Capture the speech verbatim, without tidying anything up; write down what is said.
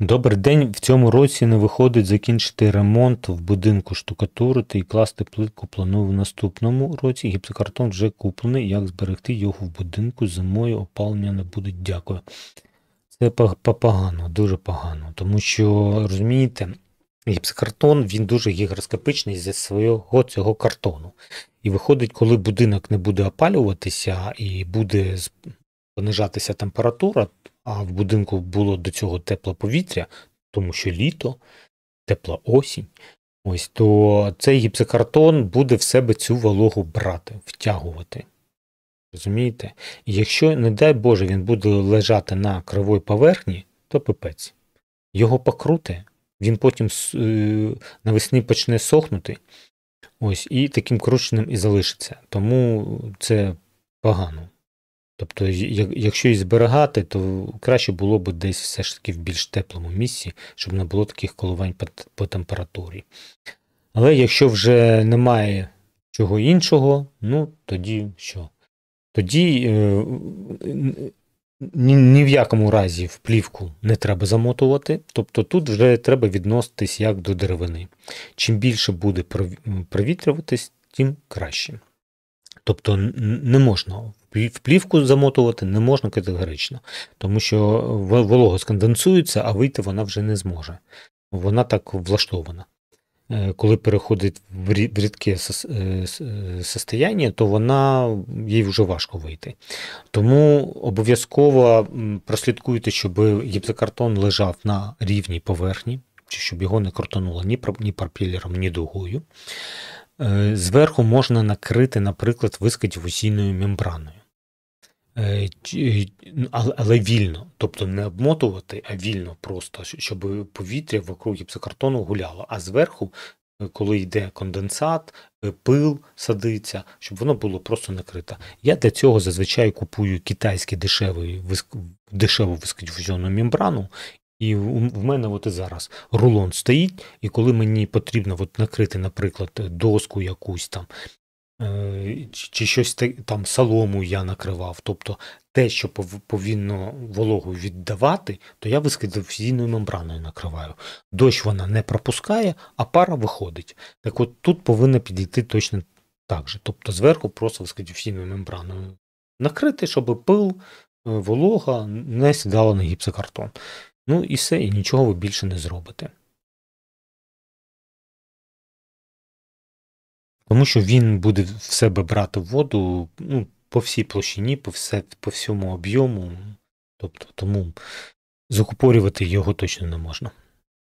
Добрий день. В цьому році не виходить закінчити ремонт в будинку, штукатурити і класти плитку планую в наступному році. Гіпсокартон вже куплений. Як зберегти його в будинку? Зимою опалення не буде. Дякую. Це погано, дуже погано. Тому що, розумієте, гіпсокартон, він дуже гігроскопичний зі свого цього картону. І виходить, коли будинок не буде опалюватися і буде понижатися температура, а в будинку було до цього тепле повітря, тому що літо, тепла осінь, ось, то цей гіпсокартон буде в себе цю вологу брати, втягувати. Розумієте? І якщо, не дай Боже, він буде лежати на кривій поверхні, то пипець. Його покрути, він потім навесні почне сохнути, ось, і таким крученим і залишиться. Тому це погано. Тобто, якщо і зберігати, то краще було б десь все ж таки в більш теплому місці, щоб не було таких коливань по, по температурі. Але якщо вже немає чого іншого, ну тоді що? Тоді е, ні, ні в якому разі в плівку не треба замотувати, тобто тут вже треба відноситись як до деревини. Чим більше буде провітрюватись, тим краще. Тобто не можна в плівку замотувати, не можна категорично, тому що волога сконденсується, а вийти вона вже не зможе. Вона так влаштована. Коли переходить в рідке состояння, то вона, їй вже важко вийти. Тому обов'язково прослідкуйте, щоб гіпсокартон лежав на рівній поверхні, щоб його не крутануло ні пропелером, ні дугою. Зверху можна накрити, наприклад, високодифузійною мембраною. Але вільно, тобто не обмотувати, а вільно просто, щоб повітря вокруг гіпсокартону гуляло. А зверху, коли йде конденсат, пил садиться, щоб воно було просто накрите. Я для цього зазвичай купую китайську дешеву високодифузійну мембрану. І в мене от і зараз рулон стоїть, і коли мені потрібно от накрити, наприклад, доску якусь там, чи щось там, солому я накривав, тобто те, що повинно вологу віддавати, то я високодифузійною мембраною накриваю. Дощ вона не пропускає, а пара виходить. Так от тут повинно підійти точно так же. Тобто зверху просто високодифузійною мембраною накрити, щоб пил, волога не сідала на гіпсокартон. Ну і все, і нічого ви більше не зробите. Тому що він буде в себе брати воду, ну, по всій площині, по, все, по всьому об'єму. Тобто, тому закупорювати його точно не можна.